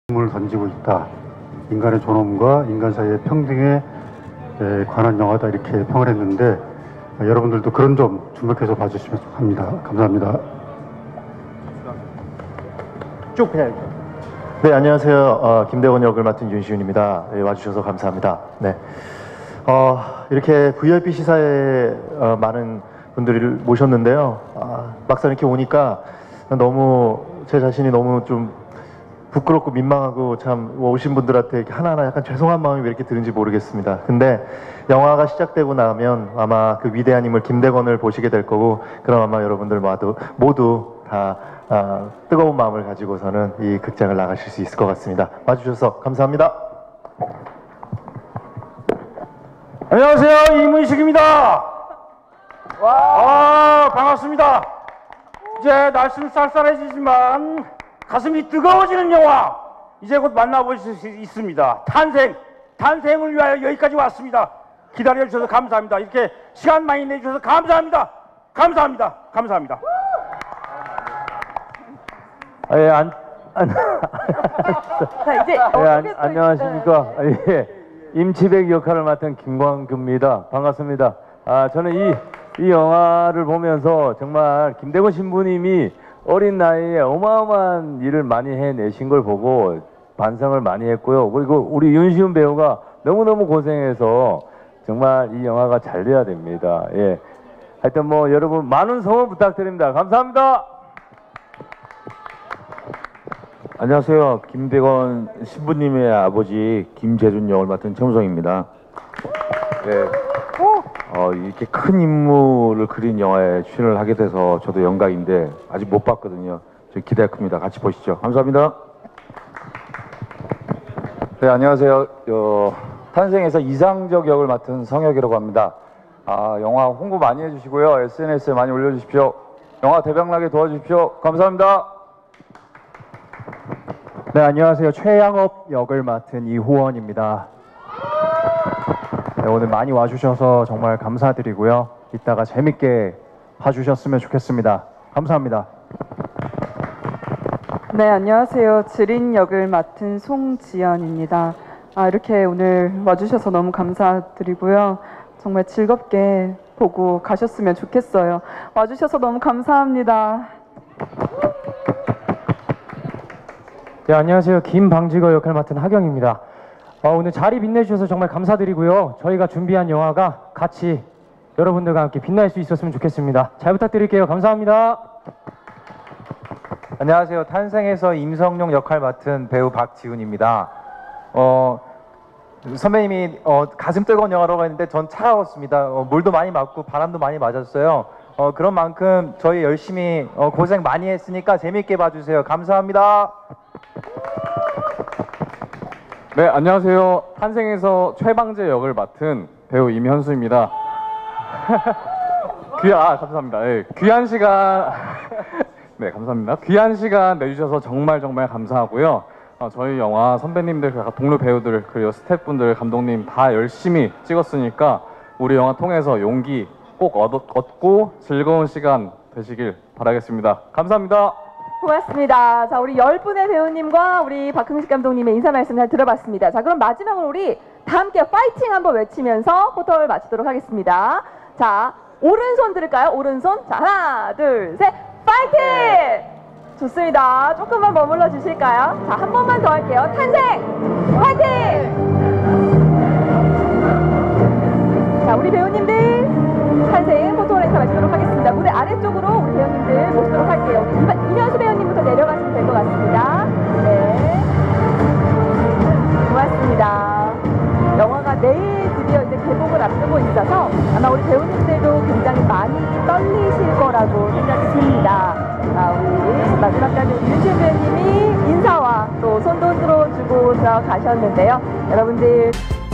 질문을 던지고 있다. 인간의 존엄과 인간 사이의 평등에 관한 영화다 이렇게 평을 했는데 여러분들도 그런 점 주목해서 봐주시면 합니다. 감사합니다. 쭉 그냥 이렇게. 네, 안녕하세요. 김대건 역을 맡은 윤시윤입니다. 네, 와주셔서 감사합니다. 네, 이렇게 VIP 시사에 많은 분들을 모셨는데요. 막상 이렇게 오니까 너무 제 자신이 너무 좀 부끄럽고 민망하고 참 오신 분들한테 이렇게 하나하나 약간 죄송한 마음이 왜 이렇게 드는지 모르겠습니다. 근데 영화가 시작되고 나면 아마 그 위대한 인물 김대건을 보시게 될 거고, 그럼 아마 여러분들 모두 다 뜨거운 마음을 가지고서는 이 극장을 나가실 수 있을 것 같습니다. 와주셔서 감사합니다. 안녕하세요, 이문식입니다. 반갑습니다. 이제 날씨는 쌀쌀해지지만 가슴이 뜨거워지는 영화 이제 곧 만나보실 수 있습니다. 탄생을 위하여 여기까지 왔습니다. 기다려주셔서 감사합니다. 이렇게 시간 많이 내주셔서 감사합니다. 감사합니다. 예, 자, 이제 안녕하십니까. 예, 임치백 역할을 맡은 김광규입니다. 반갑습니다. 저는 이 영화를 보면서 정말 김대건 신부님이 어린 나이에 어마어마한 일을 많이 해내신 걸 보고 반성을 많이 했고요. 그리고 우리 윤시윤 배우가 너무너무 고생해서 정말 이 영화가 잘 돼야 됩니다. 예. 하여튼 뭐 여러분 많은 성원 부탁드립니다. 감사합니다. 안녕하세요. 김대건 신부님의 아버지 김재준 역을 맡은 최무성입니다. 네. 이렇게 큰 인물을 그린 영화에 출연을 하게 돼서 저도 영광인데 아직 못 봤거든요. 저 기대가 큽니다. 같이 보시죠. 감사합니다. 네, 안녕하세요. 탄생에서 이상적 역을 맡은 성혁이라고 합니다. 영화 홍보 많이 해주시고요. SNS에 많이 올려주십시오. 영화 대박나게 도와주십시오. 감사합니다. 네, 안녕하세요. 최양업 역을 맡은 이호원입니다. 네, 오늘 많이 와주셔서 정말 감사드리고요. 이따가 재밌게 봐주셨으면 좋겠습니다. 감사합니다. 네, 안녕하세요. 지린 역을 맡은 송지연입니다. 이렇게 오늘 와주셔서 너무 감사드리고요. 정말 즐겁게 보고 가셨으면 좋겠어요. 와주셔서 너무 감사합니다. 네, 안녕하세요. 김방직어 역을 맡은 하경입니다. 오늘 자리 빛내주셔서 정말 감사드리고요. 저희가 준비한 영화가 같이 여러분들과 함께 빛날 수 있었으면 좋겠습니다. 잘 부탁드릴게요. 감사합니다. 안녕하세요. 탄생에서 임성룡 역할 맡은 배우 박지훈입니다. 선배님이 가슴 뜨거운 영화라고 했는데 전 차가웠습니다. 물도 많이 맞고 바람도 많이 맞았어요. 그런 만큼 저희 열심히 고생 많이 했으니까 재밌게 봐주세요. 감사합니다. 네, 안녕하세요. 탄생에서 최방재 역을 맡은 배우 임현수입니다. 감사합니다. 네, 귀한 시간 네, 감사합니다. 귀한 시간 내주셔서 정말 감사하고요. 저희 영화 선배님들, 동료 배우들, 그리고 스태프분들, 감독님 다 열심히 찍었으니까 우리 영화 통해서 용기 꼭 얻고 즐거운 시간 되시길 바라겠습니다. 감사합니다. 고맙습니다. 자, 우리 10분의 배우님과 우리 박흥식 감독님의 인사 말씀 잘 들어봤습니다. 자, 그럼 마지막으로 우리 다 함께 파이팅 한번 외치면서 포털 마치도록 하겠습니다. 자, 오른손 들을까요? 오른손. 자, 하나, 둘, 셋. 파이팅! 좋습니다. 조금만 머물러 주실까요? 자, 한 번만 더 할게요. 탄생! 파이팅! 자, 우리 배우님들 탄생 포토 렌터 마치도록 하겠습니다. 무대 아래쪽으로 우리 배우님들 모시도록 할게요. 이면수 배우님부터 내려가시면 될 것 같습니다. 네. 고맙습니다. 영화가 내일 드디어 이제 개봉을 앞두고 있어서 아마 우리 배우님들도 굉장히 많이 떨리실 거라고 생각이 듭니다. 우리 마지막까지 우리 윤시윤 배우님이 인사와 또 손도 흔들어 주고 들어가셨는데요. 여러분들